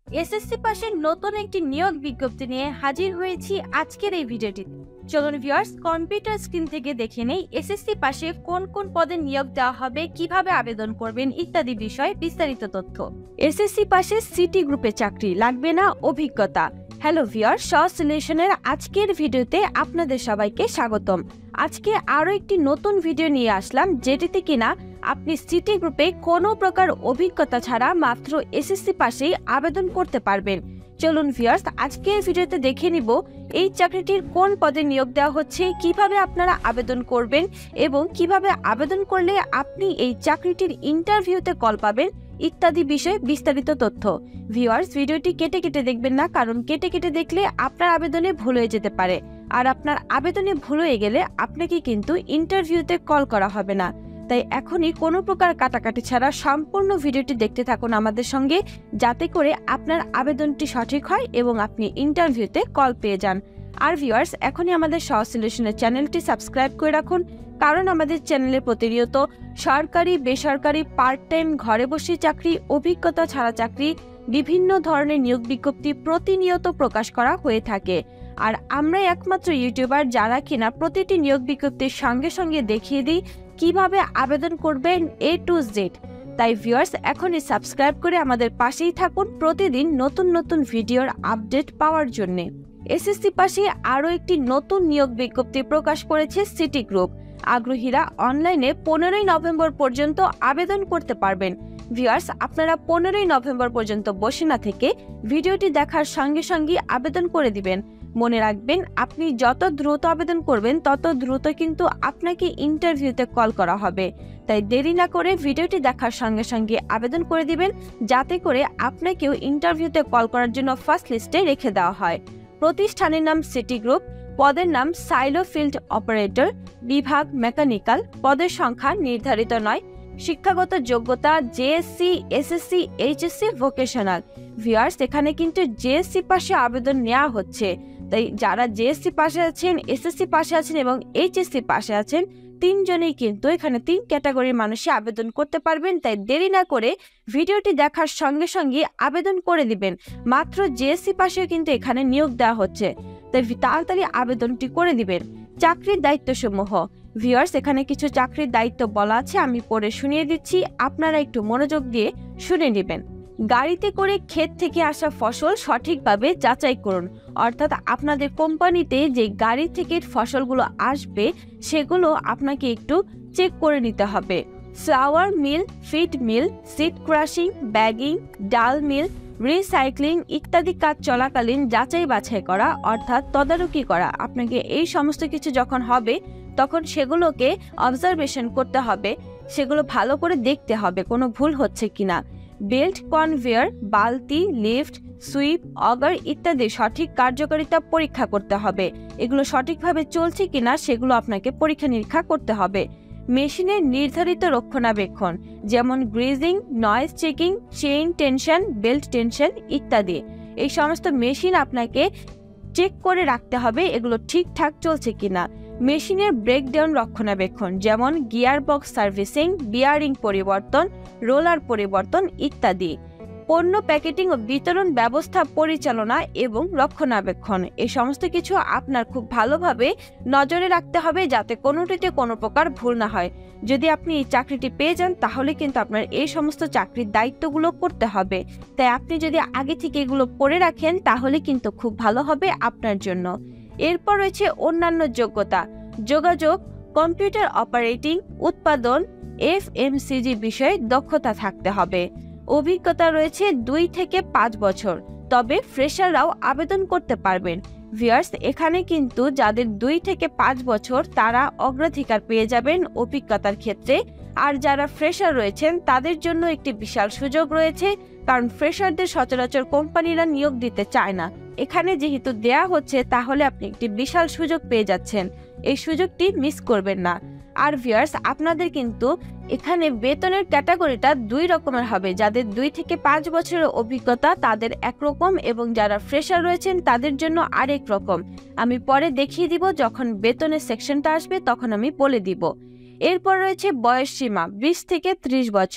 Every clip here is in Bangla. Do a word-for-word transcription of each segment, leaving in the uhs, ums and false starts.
এসএসসি পাশের নতুন একটি নিয়োগ বিজ্ঞপ্তি নিয়ে হাজির হয়েছি আজকের এই ভিডিওটিতে। চলুন ভিউয়ার্স, কম্পিউটার স্ক্রিন থেকে দেখে নেই এসএসসি পাশে কোন কোন পদে নিয়োগ দেওয়া হবে, কিভাবে আবেদন করবেন ইত্যাদি বিষয়ে বিস্তারিত তথ্য। এসএসসি পাশে সিটি গ্রুপে চাকরি, লাগবে না অভিজ্ঞতা। হ্যালো ভিউয়ার্স, সহজ সলিউশনের আজকের ভিডিওতে আপনাদের সবাইকে স্বাগতম। আজকে আরও একটি নতুন ভিডিও নিয়ে আসলাম, যেটিতে কিনা আপনি সিটি গ্রুপে কোনো প্রকার অভিজ্ঞতা ছাড়া মাত্র এসএসসি পাশেই আবেদন করতে পারবেন। চলুন ভিউয়ার্স, আজকের ভিডিওতে দেখে নিব এই চাকরিটির কোন পদে নিয়োগ দেওয়া হচ্ছে, কিভাবে আপনারা আবেদন করবেন এবং কিভাবে আবেদন করলে আপনি এই চাকরিটির ইন্টারভিউতে কল পাবেন ইত্যাদি বিষয়ে বিস্তারিত তথ্য। ভিউয়ার্স, ভিডিওটি কেটে কেটে দেখবেন না, কারণ কেটে কেটে দেখলে আপনার আবেদনে ভুল হয়ে যেতে পারে, আর আপনার আবেদনে ভুল হয়ে গেলে আপনাকে কিন্তু ইন্টারভিউতে কল করা হবে না। তাই এখনই কোনো প্রকার কাটাকাটি ছাড়া সম্পূর্ণ ভিডিওটি দেখতে থাকুন আমাদের সঙ্গে, যাতে করে আপনার আবেদনটি সঠিক হয় এবং আপনি ইন্টারভিউতে কল পেয়ে যান। আর ভিউয়ার্স, এখনই আমাদের সহজ সলিউশনের চ্যানেলটি সাবস্ক্রাইব করে রাখুন, কারণ আমাদের চ্যানেলে প্রতিনিয়ত সরকারি, বেসরকারি, পার্ট টাইম, ঘরে বসে চাকরি, অভিজ্ঞতা ছাড়া চাকরি, বিভিন্ন ধরনের নিয়োগ বিজ্ঞপ্তি প্রতিনিয়ত প্রকাশ করা হয়ে থাকে। আর আমরাই একমাত্র ইউটিউবার যারা কিনা প্রতিটি নিয়োগ বিজ্ঞপ্তির সঙ্গে সঙ্গে দেখিয়ে দিই কিভাবে আবেদন করবেন এ টু জেড। তাই ভিউয়ার্স, এখনই সাবস্ক্রাইব করে আমাদের পাশেই থাকুন প্রতিদিন নতুন নতুন ভিডিওর আপডেট পাওয়ার জন্য। এসএসসি পাশে আরও একটি নতুন নিয়োগ বিজ্ঞপ্তি প্রকাশ করেছে সিটি গ্রুপ। আগ্রহীরা অনলাইনে পনেরোই নভেম্বর পর্যন্ত আবেদন করতে পারবেন। ভিউয়ার্স, আপনারা পনেরোই নভেম্বর পর্যন্ত বসে না থেকে ভিডিওটি দেখার সঙ্গে সঙ্গে আবেদন করে দিবেন। মনে রাখবেন, আপনি যত দ্রুত আবেদন করবেন তত দ্রুত কিন্তু আপনাকে ইন্টারভিউতে কল করা হবে। তাই দেরি না করে ভিডিওটি দেখার সঙ্গে সঙ্গে আবেদন করে দিবেন, যাতে করে আপনাকেও ইন্টারভিউতে কল করার জন্য ফার্স্ট লিস্টে রেখে দেওয়া হয়। প্রতিষ্ঠানের নাম সিটি গ্রুপ, পদের নাম সাইলো ফিল্ড অপারেটর, বিভাগ মেকানিক্যাল, পদের সংখ্যা নির্ধারিত নয়, শিক্ষাগত যোগ্যতা JSC, SSC, HSC, vocational. Viewers, এখানে কিন্তু জেএসসি পাশে আবেদন নেওয়া হচ্ছে। তাই যারা জেএসসি পাশে আছেন, এসএসসি পাশে আছেন এবং এইচএসসি পাশে আছেন, তিনজনেই কিন্তু এখানে তিন ক্যাটাগরির মানুষই আবেদন করতে পারবেন। তাই দেরি না করে ভিডিওটি দেখার সঙ্গে সঙ্গে আবেদন করে দিবেন। মাত্র জেএসসি পাশেও কিন্তু এখানে নিয়োগ দেওয়া হচ্ছে, তাই তাড়াতাড়ি আবেদনটি করে দিবেন। চাকরির দায়িত্বসমূহ। ভিউয়ার্স, এখানে কিছু চাকরির দায়িত্ব বলা আছে, আমি পড়ে শুনিয়ে দিচ্ছি, আপনারা একটু মনোযোগ দিয়ে শুনে নেবেন। গাড়িতে করে ক্ষেত থেকে আসা ফসল সঠিকভাবে যাচাই করুন, অর্থাৎ আপনাদের কোম্পানিতে যে গাড়ি থেকে ফসলগুলো আসবে সেগুলো আপনাকে একটু চেক করে নিতে হবে। Flower mill, feed mill, seed crushing, bagging, ডাল মিল, রিসাইক্লিং ইত্যাদি কাজ চলাকালীন যাচাই বাছাই করা, অর্থাৎ তদারকি করা। আপনাকে এই সমস্ত কিছু যখন হবে তখন সেগুলোকে অবজারভেশন করতে হবে, সেগুলো ভালো করে দেখতে হবে কোনো ভুল হচ্ছে কিনা। বেল্ট, কনভেয়ার, বালতি, লিফট, সুইপ, অগার ইত্যাদি সঠিক কার্যকারিতা পরীক্ষা করতে হবে। এগুলো সঠিকভাবে চলছে কিনা সেগুলো আপনাকে পরীক্ষা নিরীক্ষা করতে হবে। মেশিনের নির্ধারিত রক্ষণাবেক্ষণ, যেমন greasing, noise checking, chain tension, belt tension ইত্যাদি। এই সমস্ত মেশিন আপনাকে চেক করে রাখতে হবে এগুলো ঠিকঠাক চলছে কিনা। মেশিনের ব্রেকডাউন রক্ষণাবেক্ষণ, যেমন গিয়ার বক্স সার্ভিসিং, বিয়ারিং পরিবর্তন, রোলার পরিবর্তন ইত্যাদি। পণ্য প্যাকেটিং ও বিতরণ ব্যবস্থা পরিচালনা এবং রক্ষণাবেক্ষণ, এই সমস্ত কিছু আপনার খুব ভালোভাবে নজরে রাখতে হবে, যাতে কোনোটিতে কোনো প্রকার ভুল না হয়। যদি আপনি এই চাকরিটি পেয়ে যান তাহলে কিন্তু আপনার এই সমস্ত চাকরির দায়িত্বগুলো করতে হবে। তাই আপনি যদি আগে থেকে এগুলো পড়ে রাখেন তাহলে কিন্তু খুব ভালো হবে আপনার জন্য। এরপর রয়েছে অন্যান্য যোগ্যতা। যোগাযোগ, কম্পিউটার অপারেটিং, উৎপাদন, এফএমসিজি বিষয়ে দক্ষতা থাকতে হবে। অভিজ্ঞতা রয়েছে দুই থেকে পাঁচ বছর, তবে ফ্রেশাররাও আবেদন করতে পারবেন। ভিউয়ার্স, এখানে কিন্তু যাদের দুই থেকে পাঁচ বছর তারা অগ্রাধিকার পেয়ে যাবেন অভিজ্ঞতার ক্ষেত্রে, আর যারা ফ্রেশার রয়েছেন তাদের জন্য একটি বিশাল সুযোগ রয়েছে, কারণ ফ্রেশারদের সচরাচর কোম্পানিরা নিয়োগ দিতে চায় না। এখানে যেহেতু দেয়া হচ্ছে তাহলে আপনি একটি বিশাল সুযোগ পেয়ে যাচ্ছেন, এই সুযোগটি মিস করবেন না। আর ভিউয়ার্স, আপনাদের কিন্তু এখানে বেতনের ক্যাটাগরিটা দুই রকমের হবে। যাদের দুই থেকে পাঁচ বছরের অভিজ্ঞতা তাদের একরকম, এবং যারা ফ্রেশার রয়েছেন তাদের জন্য আরেক রকম। আমি পরে দেখিয়ে দিব, যখন বেতনের সেকশনটা আসবে তখন আমি বলে দিব। এরপর রয়েছে বয়স সীমা বিশ থেকে ত্রিশ বছর,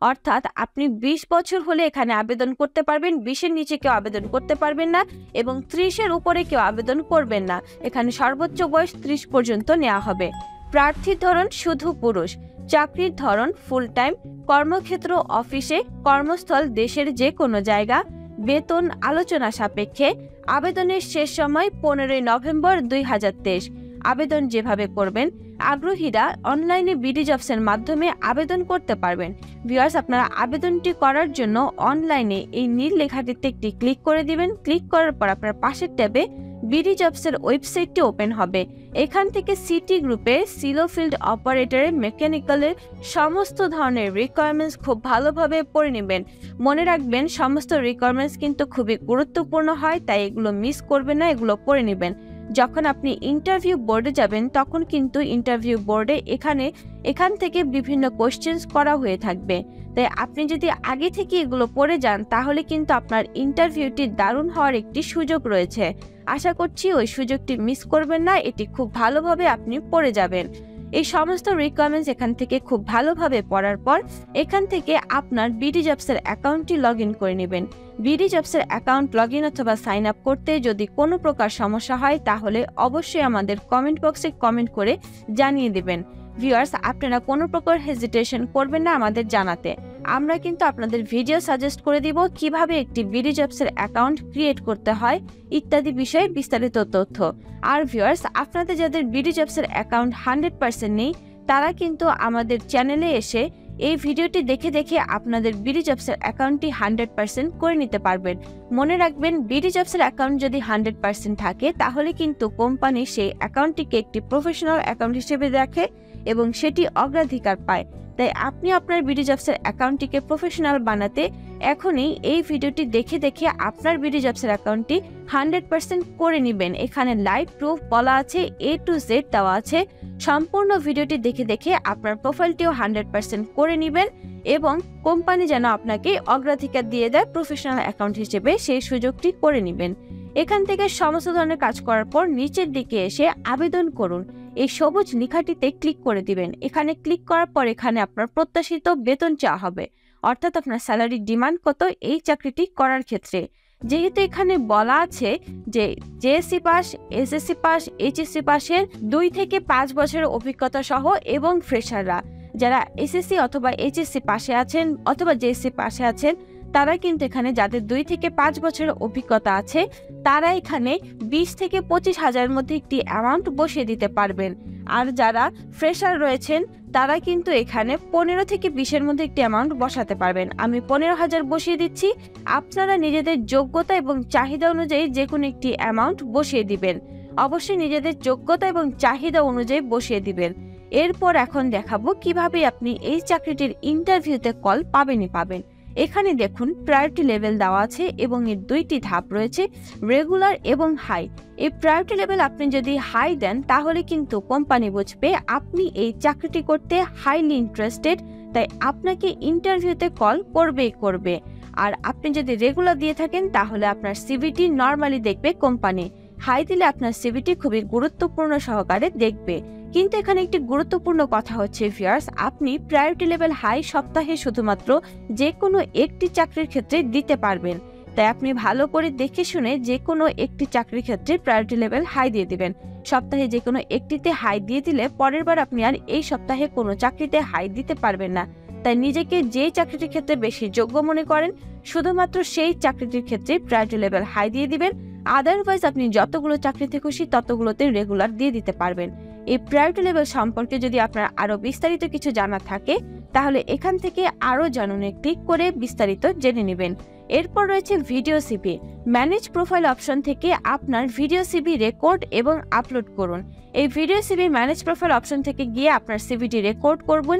অর্থাৎ আপনি বিশ বছর হলে এখানে আবেদন করতে পারবেন, বিশের নিচে কেউ আবেদন করতে পারবেন না এবং ত্রিশের উপরে কেউ আবেদন করবেন না। এখানে সর্বোচ্চ বয়স ত্রিশ পর্যন্ত নেওয়া হবে। প্রার্থীর ধরন শুধু পুরুষ। চাকরির ধরন ফুল টাইম। কর্মক্ষেত্র অফিসে, কর্মস্থল দেশের যে কোনো জায়গা। বেতন আলোচনা সাপেক্ষে। আবেদনের শেষ সময় পনেরোই নভেম্বর দুই হাজার তেইশ। আবেদন যেভাবে করবেন, আগ্রহীরা অনলাইনে বিডি জবসের মাধ্যমে আবেদন করতে পারবেন। ভিউয়ার্স, আপনারা আবেদনটি করার জন্য অনলাইনে এই নীল লেখাটিতে একটি ক্লিক করে দিবেন। ক্লিক করার পর আপনার পাশের ট্যাবে বিডি জবসের ওয়েবসাইটটি ওপেন হবে। এখান থেকে সিটি গ্রুপে সিলো ফিল্ড অপারেটরের মেকানিক্যালের সমস্ত ধরনের রিকোয়ারমেন্টস খুব ভালোভাবে পড়ে নেবেন। মনে রাখবেন, সমস্ত রিকোয়ারমেন্টস কিন্তু খুবই গুরুত্বপূর্ণ হয়, তাই এগুলো মিস করবেন না, এগুলো পড়ে নেবেন। যখন আপনি ইন্টারভিউ বোর্ডে যাবেন তখন কিন্তু ইন্টারভিউ বোর্ডে এখানে এখান থেকে বিভিন্ন কোশ্চেন্স করা হয়ে থাকবে, তাই আপনি যদি আগে থেকে এগুলো পড়ে যান তাহলে কিন্তু আপনার ইন্টারভিউটি দারুণ হওয়ার একটি সুযোগ রয়েছে। আশা করছি ওই সুযোগটি মিস করবেন না, এটি খুব ভালোভাবে আপনি পড়ে যাবেন। এই সমস্ত রিকোয়ারমেন্টস এখান থেকে খুব ভালোভাবে পড়ার পর এখান থেকে আপনার বিডি জবসের অ্যাকাউন্টটি লগ ইন করে নেবেন। বিডি জবসের অ্যাকাউন্ট লগ ইন অথবা সাইন আপ করতে যদি কোনো প্রকার সমস্যা হয় তাহলে অবশ্যই আমাদের কমেন্ট বক্সে কমেন্ট করে জানিয়ে দেবেন। ভিউয়ার্স, আপনারা কোনো প্রকার হেজিটেশন করবেন না আমাদের জানাতে। আমরা কিন্তু আপনাদের ভিডিও সাজেস্ট করে দিব কিভাবে একটি বিডি জবসের অ্যাকাউন্ট ক্রিয়েট করতে হয় ইত্যাদি বিষয়ে বিস্তারিত তথ্য। আর ভিউয়ার্স, আপনাদের যাদের বিডি জবসের অ্যাকাউন্ট হান্ড্রেড পার্সেন্ট নেই তারা কিন্তু আমাদের চ্যানেলে এসে এই ভিডিওটি দেখে দেখে আপনাদের বিডি জবসের অ্যাকাউন্টটি হান্ড্রেড পার্সেন্ট করে নিতে পারবেন। মনে রাখবেন, বিডি জবসের অ্যাকাউন্ট যদি হান্ড্রেড পার্সেন্ট থাকে তাহলে কিন্তু কোম্পানি সেই অ্যাকাউন্টটিকে একটি প্রফেশনাল অ্যাকাউন্ট হিসেবে দেখে এবং সেটি অগ্রাধিকার পায়। তাই আপনি আপনার বিডি জবসের অ্যাকাউন্টটিকে প্রফেশনাল বানাতে এখনই এই ভিডিওটি দেখে দেখে আপনার বিডি জবসের অ্যাকাউন্টটি হান্ড্রেড পার্সেন্ট করে নেবেন। এখানে লাইভ প্রুফ বলা আছে, এ টু জেড দেওয়া আছে। সম্পূর্ণ ভিডিওটি দেখে দেখে আপনার প্রোফাইলটিও হান্ড্রেড পার্সেন্ট করে নেবেন এবং কোম্পানি যেন আপনাকে অগ্রাধিকার দিয়ে দেয় প্রফেশনাল অ্যাকাউন্ট হিসেবে, সেই সুযোগটি করে নেবেন। এখান থেকে সমস্ত ধরনের কাজ করার পর নিচের দিকে এসে আবেদন করুন এই সবুজ লেখাটিতে ক্লিক করে দিবেন। এখানে ক্লিক করার পর এখানে আপনার প্রত্যাশিত বেতন চাওয়া হবে, অর্থাৎ আপনার স্যালারি ডিমান্ড কত এই চাকরিটি করার ক্ষেত্রে। যেহেতু এখানে বলা আছে যে JSC pass, SSC pass, HSC পাসের দুই থেকে পাঁচ বছরের অভিজ্ঞতা সহ এবং ফ্রেশাররা যারা এসএসসি অথবা এইচএসসি পাশে আছেন অথবা জেএসসি পাশে আছেন তারা কিন্তু এখানে যাদের দুই থেকে পাঁচ বছরের অভিজ্ঞতা আছে তারা এখানে বিশ থেকে পঁচিশ হাজারের মধ্যে একটি অ্যামাউন্ট বসিয়ে দিতে পারবেন। আর যারা ফ্রেশার রয়েছেন তারা কিন্তু এখানে পনেরো থেকে বিশের মধ্যে একটি অ্যামাউন্ট বসাতে পারবেন। আমি পনেরো হাজার বসিয়ে দিচ্ছি, আপনারা নিজেদের যোগ্যতা এবং চাহিদা অনুযায়ী যে কোনো একটি অ্যামাউন্ট বসিয়ে দিবেন। অবশ্যই নিজেদের যোগ্যতা এবং চাহিদা অনুযায়ী বসিয়ে দিবেন। এরপর এখন দেখাবো কিভাবে আপনি এই চাকরিটির ইন্টারভিউতে কল পাবেনই পাবেন। এখানে দেখুন প্রায়োরিটি লেভেল দেওয়া আছে এবং এর দুইটি ধাপ রয়েছে, রেগুলার এবং হাই। এই প্রায়োরিটি লেভেল আপনি যদি হাই দেন তাহলে কিন্তু কোম্পানি বুঝবে আপনি এই চাকরিটি করতে হাইলি ইন্টারেস্টেড, তাই আপনাকে ইন্টারভিউতে কল করবেই করবে। আর আপনি যদি রেগুলার দিয়ে থাকেন তাহলে আপনার সিভিটি নর্মালি দেখবে কোম্পানি। হাই দিলে আপনার সিভিটি খুবই গুরুত্বপূর্ণ সহকারে দেখবে। কিন্তু এখানে একটি গুরুত্বপূর্ণ কথা হচ্ছে ভিউয়ার্স, আপনি প্রায়োরিটি লেভেল হাই সপ্তাহে শুধুমাত্র যে কোনো একটি চাকরির ক্ষেত্রে দিতে পারবেন, তাই আপনি ভালো করে দেখে শুনে যে কোনো একটি চাকরির ক্ষেত্রে প্রায়োরিটি লেভেল হাই দিয়ে দিবেন। সপ্তাহে যে কোনো একটিতে হাই দিয়ে দিলে পরের বার আপনি আর এই সপ্তাহে কোনো চাকরিতে হাই দিতে পারবেন না। তাই নিজেকে যে চাকরিটির ক্ষেত্রে বেশি যোগ্য মনে করেন শুধুমাত্র সেই চাকরিটির ক্ষেত্রে প্রায়োরিটি লেভেল হাই দিয়ে দিবেন। আদারওয়াইজ আপনি যতগুলো চাকরিতে খুশি ততগুলোতে রেগুলার দিয়ে দিতে পারবেন। এই প্রায়োরিটি লেভেল সম্পর্কে যদি আপনার আরো বিস্তারিত কিছু জানার থাকে তাহলে এখান থেকে আরো জানুনে ক্লিক করে বিস্তারিত জেনে নেবেন। এরপর রয়েছে video CV. Manage profile option থেকে আপনার ভিডিও সিভি রেকর্ড এবং আপলোড করুন। এই video CV manage profile option থেকে গিয়ে আপনার সিভিটি রেকর্ড করবেন।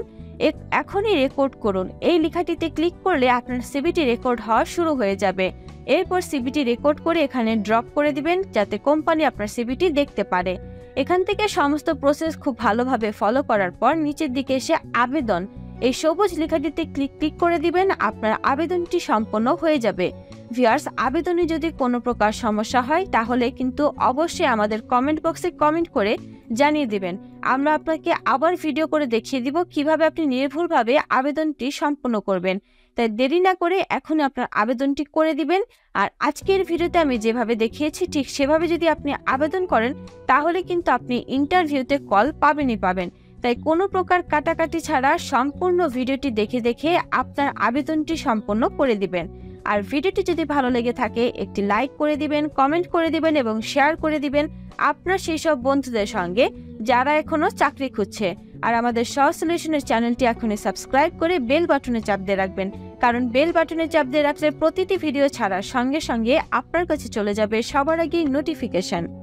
এখনই রেকর্ড করুন এই লেখাটিতে ক্লিক করলে আপনার সিভিটি রেকর্ড হওয়া শুরু হয়ে যাবে। এরপর সিভিটি রেকর্ড করে এখানে ড্রপ করে দিবেন যাতে কোম্পানি আপনার সিভিটি দেখতে পারে। এখান থেকে সমস্ত প্রসেস খুব ভালোভাবে ফলো করার পর নিচের দিকে এসে আবেদন এই সবুজ লেখাটিতে ক্লিক ক্লিক করে দিবেন, আপনার আবেদনটি সম্পন্ন হয়ে যাবে। ভিউয়ার্স, আবেদনে যদি কোনো প্রকার সমস্যা হয় তাহলে কিন্তু অবশ্যই আমাদের কমেন্ট বক্সে কমেন্ট করে জানিয়ে দিবেন। আমরা আপনাকে আবার ভিডিও করে দেখিয়ে দিব কিভাবে আপনি নির্ভুলভাবে আবেদনটি সম্পন্ন করবেন। তাই দেরি না করে এখনই আপনার আবেদনটি করে দিবেন। আর আজকের ভিডিওতে আমি যেভাবে দেখিয়েছি ঠিক সেভাবে যদি আপনি আবেদন করেন তাহলে কিন্তু আপনি ইন্টারভিউতে কল পাবেনই পাবেন। তাই কোনো প্রকার কাটাকাটি ছাড়া সম্পূর্ণ ভিডিওটি দেখে দেখে আপনার আবেদনটি সম্পন্ন করে দিবেন। আর ভিডিওটি যদি ভালো লেগে থাকে একটি লাইক করে দিবেন, কমেন্ট করে দিবেন এবং শেয়ার করে দিবেন আপনার সেই সব বন্ধুদের সঙ্গে যারা এখনো চাকরি খুঁজছে। আর আমাদের সহজ সলিউশনের চ্যানেলটি এখনই সাবস্ক্রাইব করে বেল বাটনে চাপ দিয়ে রাখবেন, কারণ বেল বাটনে চাপ দিয়ে রাখলে প্রতিটি ভিডিও ছাড়ার সঙ্গে সঙ্গে আপনার কাছে চলে যাবে সবার আগে নোটিফিকেশন।